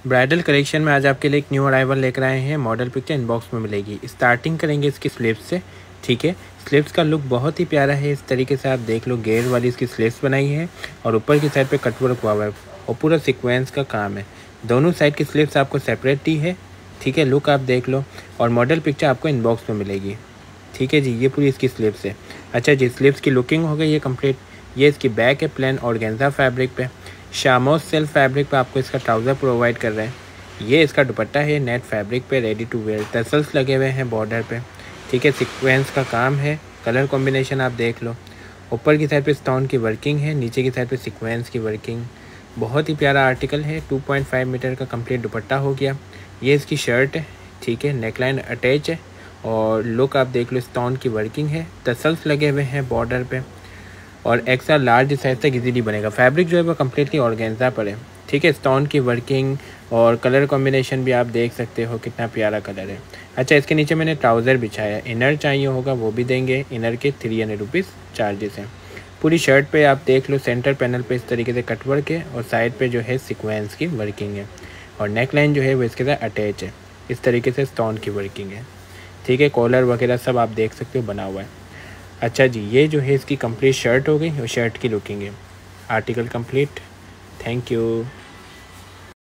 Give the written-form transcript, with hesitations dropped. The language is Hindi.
ब्राइडल कलेक्शन में आज आपके लिए एक न्यू अराइवल लेकर आए हैं। मॉडल पिक्चर इनबॉक्स में मिलेगी। स्टार्टिंग करेंगे इसकी स्लीव्स से। ठीक है, स्लीव्स का लुक बहुत ही प्यारा है। इस तरीके से आप देख लो, घेर वाली इसकी स्लीव्स बनाई है और ऊपर की साइड पे कटवर्क हुआ है और पूरा सीक्वेंस का काम है। दोनों साइड की स्लीव्स आपको सेपरेट दी है। ठीक है, लुक आप देख लो और मॉडल पिक्चर आपको इनबॉक्स में मिलेगी। ठीक है जी, ये पूरी इसकी स्लीव्स है। अच्छा जी, स्लीव्स की लुकिंग हो गई ये कंप्लीट। ये इसकी बैक है प्लेन ऑर्गेन्जा फैब्रिक पे। शामोस सेल्फ फैब्रिक पे आपको इसका ट्राउज़र प्रोवाइड कर रहे हैं। ये इसका दुपट्टा है नेट फैब्रिक पे, रेडी टू वेयर। टसल्स लगे हुए हैं बॉर्डर पे। ठीक है, सीक्वेंस का काम है। कलर कॉम्बिनेशन आप देख लो। ऊपर की साइड पे स्टोन की वर्किंग है, नीचे की साइड पे सीक्वेंस की वर्किंग। बहुत ही प्यारा आर्टिकल है। 2.5 मीटर का कंप्लीट दुपट्टा हो गया। ये इसकी शर्ट है। ठीक है, नेकलाइन अटैच है और लुक आप देख लो, स्टोन की वर्किंग है। टसल्स लगे हुए हैं बॉर्डर पे और एक्स्ट्रा लार्ज साइज तक इजीली बनेगा। फैब्रिक जो है वो कम्प्लीटली ऑर्गेन्जा पर है। ठीक है, स्टोन की वर्किंग और कलर कॉम्बिनेशन भी आप देख सकते हो कितना प्यारा कलर है। अच्छा, इसके नीचे मैंने ट्राउज़र बिछाया है। इनर चाहिए होगा वो भी देंगे। इनर के 300 रुपीज़ चार्जेस हैं। पूरी शर्ट पे आप देख लो, सेंटर पैनल पे इस तरीके से कटवर्क है और साइड पे जो है सीक्वेंस की वर्किंग है और नेक लाइन जो है वो इसके साथ अटैच है। इस तरीके से स्टोन की वर्किंग है। ठीक है, कॉलर वगैरह सब आप देख सकते हो बना हुआ है। अच्छा जी, ये जो है इसकी कंप्लीट शर्ट हो गई और शर्ट की लुकिंग है। Article complete. Thank you.